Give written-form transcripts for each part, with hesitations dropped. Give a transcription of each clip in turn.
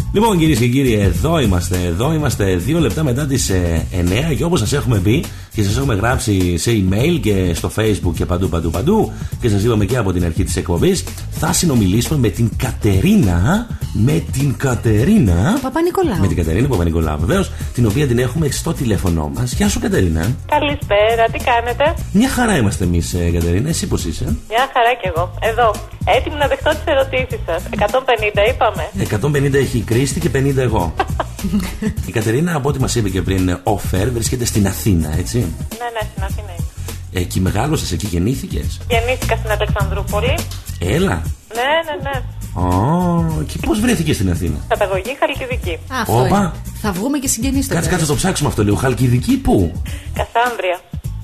Λοιπόν, κυρίες και κύριοι, εδώ είμαστε 2 λεπτά μετά τις 9 και όπως σας έχουμε πει και σας έχουμε γράψει σε email και στο Facebook και παντού και σας είπαμε και από την αρχή της εκπομπής, θα συνομιλήσουμε με την Κατερίνα Παπα-Νικολάου. Με την Κατερίνα Παπα-Νικολάου, βεβαίως, την οποία την έχουμε στο τηλέφωνό μας. Γεια σου, Κατερίνα. Καλησπέρα, τι κάνετε? Μια χαρά είμαστε εμείς, Κατερίνα. Εσύ πώς είσαι? Μια χαρά κι εγώ. Εδώ. Έτοιμη να δεχτώ τις ερωτήσεις σας. 150 είπαμε. 150 έχει η Κρίστη και 50 εγώ. Η Κατερίνα, από ό,τι μας είπε και πριν, offer, βρίσκεται στην Αθήνα, έτσι? Ναι, στην Αθήνα είμαι. Εκεί μεγάλωσες, εκεί γεννήθηκες? Γεννήθηκα στην Αλεξανδρούπολη. Έλα. Ναι. Και πώς βρέθηκες στην Αθήνα? Καταγωγή Χαλκιδική. Όπα. Θα βγούμε και συγγενείς τώρα. Κάτσε, το ψάξουμε αυτό λίγο. Χαλκιδική πού? Κασάνδρεια.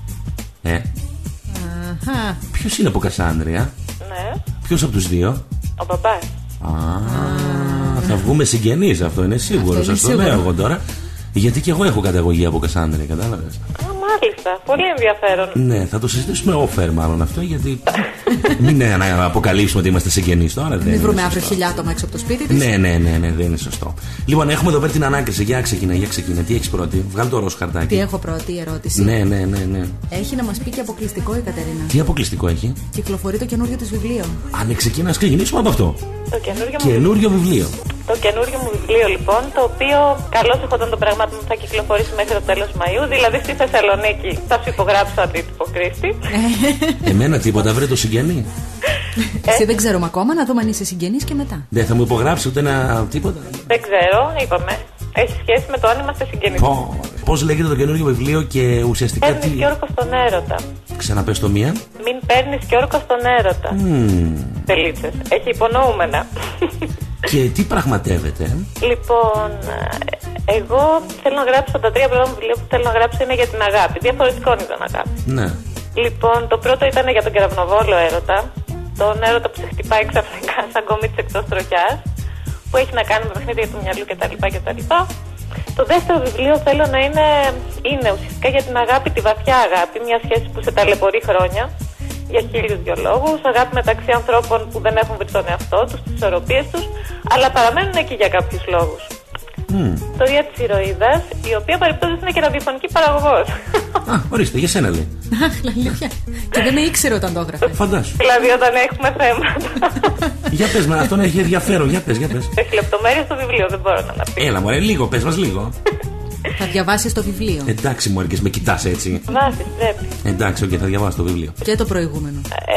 Ποιος είναι από Κασάνδρεια? Ναι. Ποιος από τους δύο? Ο μπαμπάς. Θα βγούμε συγγενείς, αυτό είναι σίγουρο. Σας το λέω εγώ τώρα. Γιατί και εγώ έχω καταγωγή από Κασάνδρεια, κατάλαβες? Μάλιστα, πολύ ενδιαφέρον. Ναι, θα το συζητήσουμε offer μάλλον αυτό, γιατί μην να αποκαλύψουμε ότι είμαστε συγγενείς τώρα. Μην βρούμε αύριο 1000 άτομα έξω από το σπίτι της. Ναι, δεν είναι σωστό. Λοιπόν, έχουμε εδώ πέρα την ανάκριση. Για ξεκινά. Τι έχεις πρώτη? Βγάλ' το ροζ χαρτάκι. Τι έχω πρώτη ερώτηση? Ναι. Έχει να μας πει και αποκλειστικό η Κατερίνα. Τι αποκλειστικό έχει? Κυκλοφορεί το καινούριο της βιβλίο. Αν ξεκινάς, ξεκινήσουμε από αυτό. Το καινούριο βιβλίο. Το καινούριο μου βιβλίο, λοιπόν, το οποίο καλώς εχόταν των πραγμάτων θα κυκλοφορήσει μέχρι το τέλος Μαΐου, δηλαδή στη Θεσσαλονίκη. Θα σου υπογράψω αντίτυπο, Κρίστη. Εμένα τίποτα, βρε το συγγενή. Εσύ δεν ξέρουμε ακόμα, να δούμε αν είσαι συγγενής και μετά. Δεν θα μου υπογράψει ούτε ένα τίποτα? Δεν ξέρω, είπαμε. Έχει σχέση με το αν είμαστε συγγενείς. Πώς λέγεται το καινούριο βιβλίο και ουσιαστικά Παίρνεις και όρκο στον έρωτα. Ξαναπες το μία. Μην παίρνεις και όρκο στον έρωτα. Τελίτσες. Έχει υπονοούμενα. Και τι πραγματεύεται? Λοιπόν, εγώ θέλω να γράψω τα 3 πρώτα βιβλία που θέλω να γράψω είναι για την αγάπη. Διαφορετικών ήταν αγάπη. Ναι. Λοιπόν, το πρώτο ήταν για τον κεραυνοβόλο έρωτα. Τον έρωτα που σε χτυπάει ξαφνικά σαν κομίτη εκτός τροχιάς, που έχει να κάνει με παιχνίδια του μυαλού κτλ. Το δεύτερο βιβλίο θέλω να είναι ουσιαστικά για την αγάπη, τη βαθιά αγάπη, μια σχέση που σε ταλαιπωρεί χρόνια, για 1002 λόγους, αγάπη μεταξύ ανθρώπων που δεν έχουν βρει τον εαυτό τους, τις ισορροπίες τους, αλλά παραμένουν εκεί για κάποιους λόγους. Ιστορία της ηρωίδας, η οποία παρεπτόντως είναι και ραδιοφωνική παραγωγός. Ορίστε, για σένα λέει. Αλήθεια. Και δεν με ήξερε όταν το έγραφε. Φαντάσου. Δηλαδή όταν έχουμε θέματα. Για πες με, αυτό έχει ενδιαφέρον, για πες. Έχει λεπτομέρειες στο βιβλίο, δεν μπορώ να αναπτύξω. Έλα μωρέ, λίγο, πες μας λίγο. Θα διαβάσεις το βιβλίο. Εντάξει μωρέ, και με κοιτάς έτσι. Βάσεις, πρέπει. Εντάξει, θα διαβάσω το βιβλίο. Και το προηγούμενο.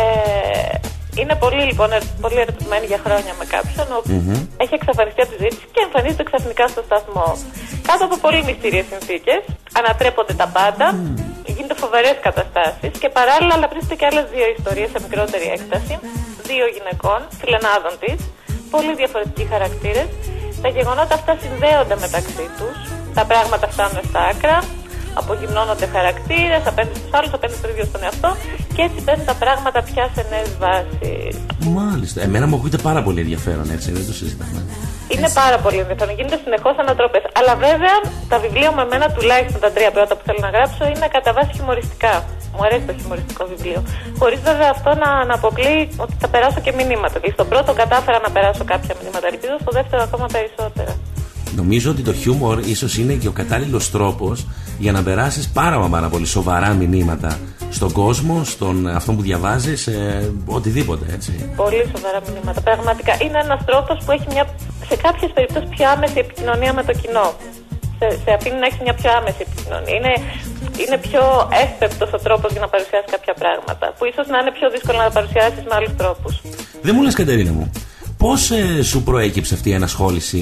Είναι πολύ, λοιπόν, πολύ ερωτημένη για χρόνια με κάποιον όπου έχει εξαφανιστεί από τη ζωή της και εμφανίζεται ξαφνικά στο σταθμό. Κάτω από πολύ μυστήριες συνθήκες, ανατρέπονται τα πάντα, γίνονται φοβερές καταστάσεις και παράλληλα αναπτύσσονται και άλλες 2 ιστορίες σε μικρότερη έκταση, 2 γυναικών, φιλενάδων της, πολύ διαφορετικοί χαρακτήρες. Τα γεγονότα αυτά συνδέονται μεταξύ τους, τα πράγματα φτάνουν στα άκρα, απογυμνώνονται χαρακτήρες απέναντι στους άλλους, απέναντι στον ίδιο στον εαυτό και έτσι παίρνουν τα πράγματα πια σε νέες βάσεις. Μάλιστα. Εμένα μου ακούγεται πάρα πολύ ενδιαφέρον, έτσι, δεν το συζητάμε. Είναι πάρα πολύ ενδιαφέρον. Γίνονται συνεχώς ανατροπές. Αλλά βέβαια τα βιβλία με εμένα, τουλάχιστον τα 3 πρώτα που θέλω να γράψω, είναι κατά βάση χιουμοριστικά. Μου αρέσει το χιουμοριστικό βιβλίο. Χωρίς βέβαια αυτό να αποκλείει ότι θα περάσω και μηνύματα. Δηλαδή στο πρώτο κατάφερα να περάσω κάποια μηνύματα. Ελπίζω στο δεύτερο ακόμα περισσότερα. Νομίζω ότι το χιούμορ ίσως είναι και ο κατάλληλος τρόπος για να περάσεις πάρα πολύ σοβαρά μηνύματα στον κόσμο, στον αυτόν που διαβάζεις, οτιδήποτε, έτσι. Πολύ σοβαρά μηνύματα. Πραγματικά είναι ένας τρόπος που έχει σε κάποιες περιπτώσεις πιο άμεση επικοινωνία με το κοινό. Σε αφήνει να έχει μια πιο άμεση επικοινωνία. Είναι πιο εύπεπτος ο τρόπος για να παρουσιάσει κάποια πράγματα, που ίσως να είναι πιο δύσκολο να τα παρουσιάσεις με άλλους τρόπους. Δεν μου λες, Κατερίνα μου, πώς σου προέκυψε αυτή η ενασχόληση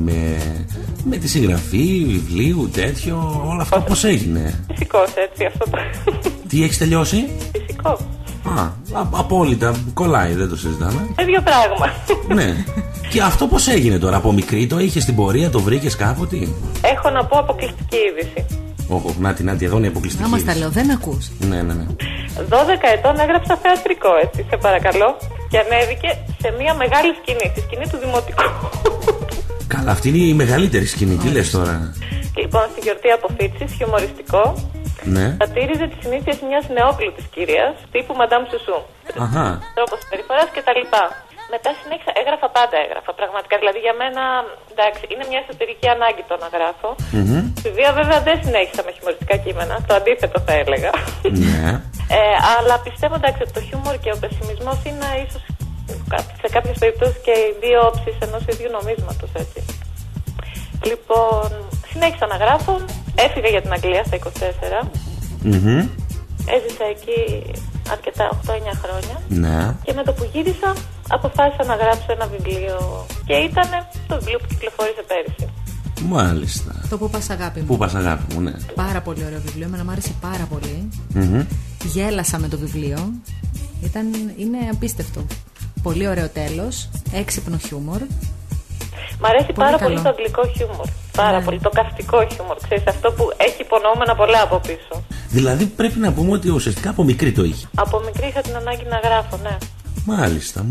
με τη συγγραφή, βιβλίου, τέτοιο, όλα αυτά πώς έγινε? Φυσικός, έτσι, αυτό το. Τι έχεις τελειώσει? Φυσικό. Απόλυτα, κολλάει, δεν το συζητάμε. Ίδιο πράγμα. Ναι. Και αυτό πώς έγινε τώρα, από μικρή το είχες στην πορεία, το βρήκες κάποτε? Έχω να πω αποκλειστική είδηση. Όχι, νάτι, εδώ είναι η αποκλειστική άμα είδηση. στα λέω, δεν ακούς. Ναι. 12 ετών έγραψα θεατρικό, έτσι, σε παρακαλώ. Και ανέβηκε σε μια μεγάλη σκηνή, τη σκηνή του Δημοτικού. Καλά, αυτή είναι η μεγαλύτερη σκηνή, τι λες τώρα? Λοιπόν, στη γιορτή αποφύτησης, χιουμοριστικό, σατήριζε τις συνήθειες μιας νεόκλουτης κυρίας, τύπου Madame Chouchou. Τρόπος συμπεριφοράς κτλ. Μετά συνέχισα, έγραφα πάντα. Πραγματικά, δηλαδή για μένα, εντάξει, είναι μια εσωτερική ανάγκη το να γράφω. Στη βία βέβαια δεν συνέχισα με χιουμοριστικά κείμενα, το αντίθετο θα έλεγα. Ναι. Αλλά πιστεύω, εντάξει, ότι το χιούμορ και ο πεσημισμός είναι ίσως σε κάποιες περιπτώσεις και οι δύο όψεις ενός ίδιου νομίσματος, έτσι. Λοιπόν, συνέχισα να γράφω, έφυγα για την Αγγλία στα 24. Έζησα εκεί αρκετά, 8-9 χρόνια. Ναι. Και με το που γύρισα, αποφάσισα να γράψω ένα βιβλίο. Και ήταν το βιβλίο που κυκλοφόρησε πέρυσι. Μάλιστα. Το Πού πας αγάπη μου. Πού πας αγάπη μου, ναι. Πάρα πολύ ωραίο βιβλίο, εμένα μου άρεσε πάρα πολύ. Γέλασα με το βιβλίο. Είναι απίστευτο. Πολύ ωραίο τέλος, έξυπνο χιούμορ. Μ' αρέσει πάρα πολύ το αγγλικό χιούμορ. Πάρα πολύ. Το καυστικό χιούμορ. Ξέρεις, αυτό που έχει υπονοούμενα πολλά από πίσω. Δηλαδή πρέπει να πούμε ότι ουσιαστικά από μικρή το είχε. Από μικρή είχα την ανάγκη να γράφω, ναι. Μάλιστα.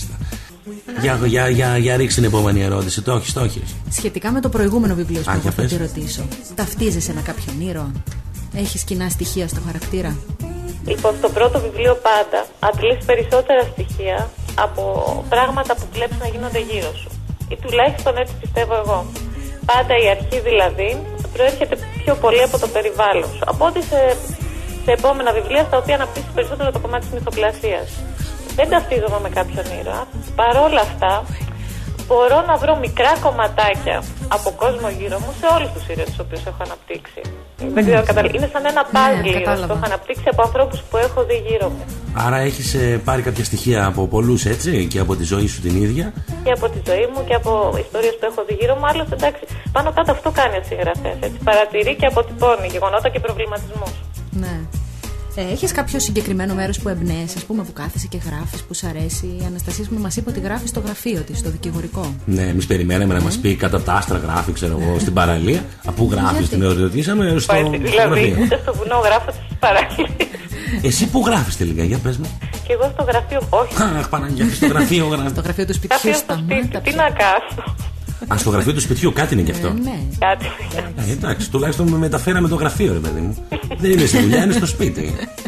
Για ρίξει την επόμενη ερώτηση. Το έχεις. Σχετικά με το προηγούμενο βιβλίο σου, θα te ρωτήσω. Ταυτίζεσαι με κάποιον ήρωα? Έχεις κοινά στοιχεία στο χαρακτήρα? Λοιπόν, στο πρώτο βιβλίο πάντα αντλείς περισσότερα στοιχεία από πράγματα που βλέπεις να γίνονται γύρω σου. Ή τουλάχιστον έτσι πιστεύω εγώ. Πάντα η αρχή δηλαδή προέρχεται πιο πολύ από το περιβάλλον σου. Από ότι σε επόμενα βιβλία στα οποία αναπτύσσεις περισσότερο το κομμάτι της μυθοπλασίας. Δεν ταυτίζομαι με κάποιον ήρωα. Παρόλα αυτά, μπορώ να βρω μικρά κομματάκια από κόσμο γύρω μου σε όλους τους ήρωες τους οποίους έχω αναπτύξει. Δεν ξέρω, είναι σαν ένα παζλ που έχω αναπτύξει από ανθρώπους που έχω δει γύρω μου. Άρα έχεις πάρει κάποια στοιχεία από πολλούς, έτσι, και από τη ζωή σου την ίδια. Και από τη ζωή μου και από ιστορίες που έχω δει γύρω μου. Άλλωστε, εντάξει, πάνω κάτω αυτό κάνει ο συγγραφέας. Παρατηρεί και αποτυπώνει γεγονότα και προβληματισμούς. Ναι. Έχεις κάποιο συγκεκριμένο μέρος που εμπνέεσαι, ας πούμε, που κάθεσαι και γράφεις, που σ' αρέσει? Η Αναστασία μου μας είπε ότι γράφει στο γραφείο της, στο δικηγορικό. Ναι, εμείς περιμέναμε να μας πει κάτω από τα άστρα γράφει, ξέρω εγώ, στην παραλία. Απού γράφεις, την ερωτήσαμε στο γραφείο. Δηλαδή, ούτε στο βουνό γράφω στις παραλίες. Εσύ πού γράφεις τελικά, για πες μου. Και εγώ στο γραφείο, όχι. Αχ, Παναγιά, στο γραφείο γράφει. Στο γραφείο του σπιτιού. Τι να κάνω. Α, στο γραφείο του σπιτιού, κάτι είναι κι αυτό. Ναι. Κάτι. Εντάξει, τουλάχιστον με μεταφέραμε το γραφείο, ρε παιδί μου. Δεν είναι στη δουλειά, είναι στο σπίτι.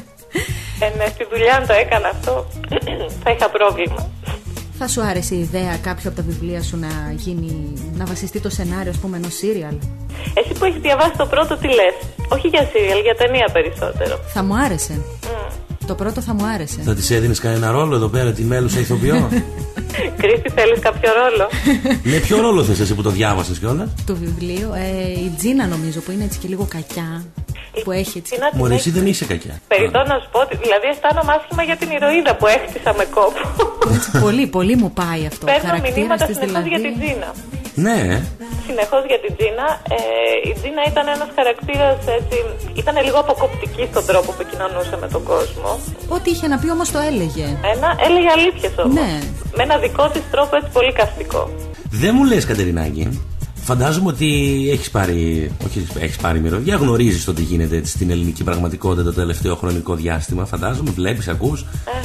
Ναι, στη δουλειά αν το έκανα αυτό, θα είχα πρόβλημα. Θα σου άρεσε η ιδέα κάποιο από τα βιβλία σου να βασιστεί το σενάριο, ας πούμε, ενός σύριαλ? Εσύ που έχεις διαβάσει το πρώτο, τι λες? Όχι για σύριαλ, για ταινία περισσότερο. Θα μου άρεσε. Το πρώτο θα μου άρεσε. Θα της έδινες κανένα ρόλο εδώ πέρα, τη μέλουσα ηθοποιό? Κρίστη, θέλεις κάποιο ρόλο? Ναι, ποιο ρόλο θες εσύ που το διάβασες κιόλας? Το βιβλίο, η Τζίνα νομίζω, που είναι έτσι και λίγο κακιά. Που έχει έτσι. Μωρέ, εσύ δεν είσαι κακιά. Περιττό να σου πω ότι δηλαδή αισθάνομαι άσχημα για την ηρωίδα που έχτισα με κόπο. Πολύ, πολύ μου πάει αυτό. Παίρνω μηνύματα συνεχώς για την Τζίνα. Ναι. Συνεχώς για την Τζίνα. Η Τζίνα ήταν ένας χαρακτήρας έτσι. Ήταν λίγο αποκοπτική στον τρόπο που κοινωνούσε με τον κόσμο. Ό,τι είχε να πει όμως το έλεγε. Έλεγε αλήθειες όμως. Ναι. Με ένα δικό της τρόπο έτσι πολύ καυστικό. Δεν μου λες, Κατερινάκη, φαντάζομαι ότι έχεις πάρει μυρωδιά, γνωρίζεις το τι γίνεται έτσι στην ελληνική πραγματικότητα το τελευταίο χρονικό διάστημα. Φαντάζομαι, βλέπεις, ακούς.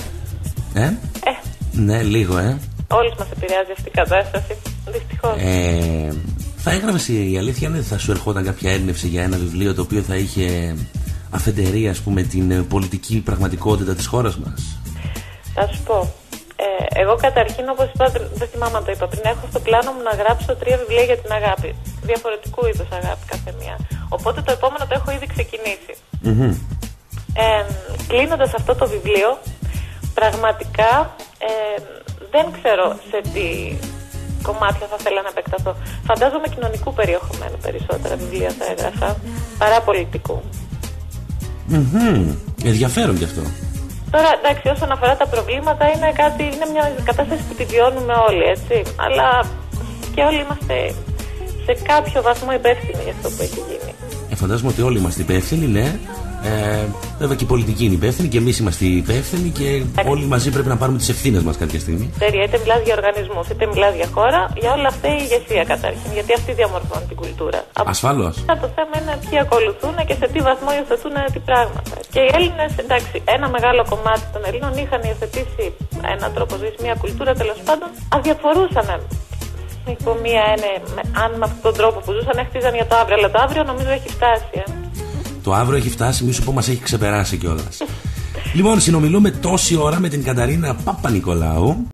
Ναι, λίγο, Όλους μας επηρεάζει αυτή η κατάσταση, δυστυχώς. Θα έγραφες, η αλήθεια είναι, θα σου ερχόταν κάποια έμπνευση για ένα βιβλίο το οποίο θα είχε αφεντερεί, ας πούμε, την πολιτική πραγματικότητα της χώρας μας? Θα σου πω. Εγώ καταρχήν, όπως είπα, δεν θυμάμαι αν το είπα πριν, έχω στο πλάνο μου να γράψω 3 βιβλία για την αγάπη. Διαφορετικού είδους αγάπη κάθε μία. Οπότε το επόμενο το έχω ήδη ξεκινήσει. Κλείνοντας αυτό το βιβλίο, πραγματικά δεν ξέρω σε τι κομμάτια θα ήθελα να επεκταθώ. Φαντάζομαι κοινωνικού περιεχομένου περισσότερα βιβλία θα έγραφα, παρά πολιτικού. Ενδιαφέρον κι αυτό. Τώρα, εντάξει, όσον αφορά τα προβλήματα, είναι μια κατάσταση που τη βιώνουμε όλοι, έτσι. Αλλά και όλοι είμαστε σε κάποιο βαθμό υπεύθυνοι για αυτό που έχει γίνει. Φαντάζομαι ότι όλοι είμαστε υπεύθυνοι, ναι. Βέβαια και η πολιτική είναι υπεύθυνη και εμείς είμαστε υπεύθυνοι και όλοι μαζί πρέπει να πάρουμε τις ευθύνες μας κάποια στιγμή. Είτε μιλάς για οργανισμούς, είτε μιλάς για χώρα, για όλα αυτά η ηγεσία καταρχήν. Γιατί αυτή διαμορφώνει την κουλτούρα. Ασφαλώς. Το θέμα είναι ποιοι ακολουθούν και σε τι βαθμό υιοθετούν τι πράγματα. Και οι Έλληνες, εντάξει, ένα μεγάλο κομμάτι των Ελλήνων είχαν υιοθετήσει έναν τρόπο ζωής, μια κουλτούρα τέλος πάντων, αδιαφορούσαν. Αν με αυτόν τον τρόπο που ζούσαν έχτιζαν για το αύριο, αλλά το αύριο νομίζω έχει φτάσει. Το αύριο έχει φτάσει, μη σου πω, μας έχει ξεπεράσει κιόλας. Λοιπόν, συνομιλούμε τόση ώρα με την Καταρίνα Παπα-Νικολάου.